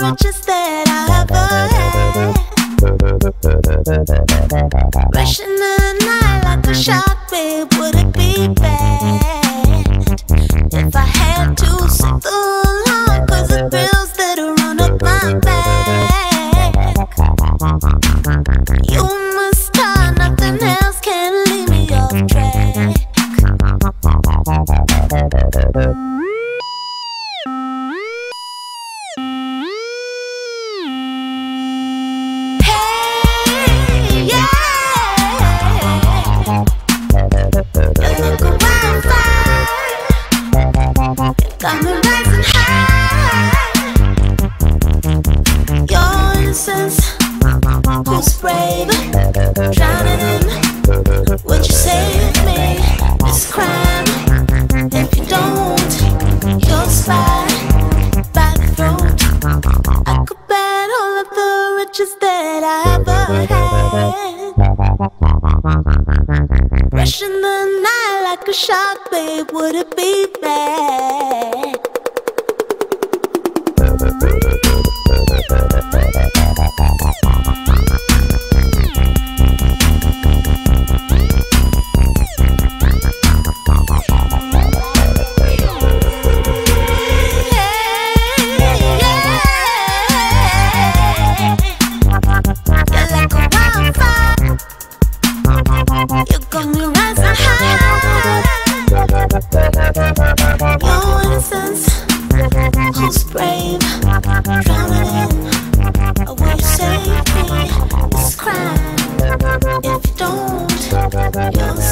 richest that I ever had. Rushing the night like a shark, babe, would it be bad if I had to sit alone? Cause the thrills that run up my back, you must start, nothing else can leave me off track. Got me rising high. Your innocence, who's brave, drowning in. Would you save me this crime? If you don't, you'll spy by the throat. I could bet all of the riches that I ever had. Rushing the night like a shark, babe, would it be bad? You got me rising high. Your innocence, who's brave, drowning in. Will you save me this crime? If you don't, you'll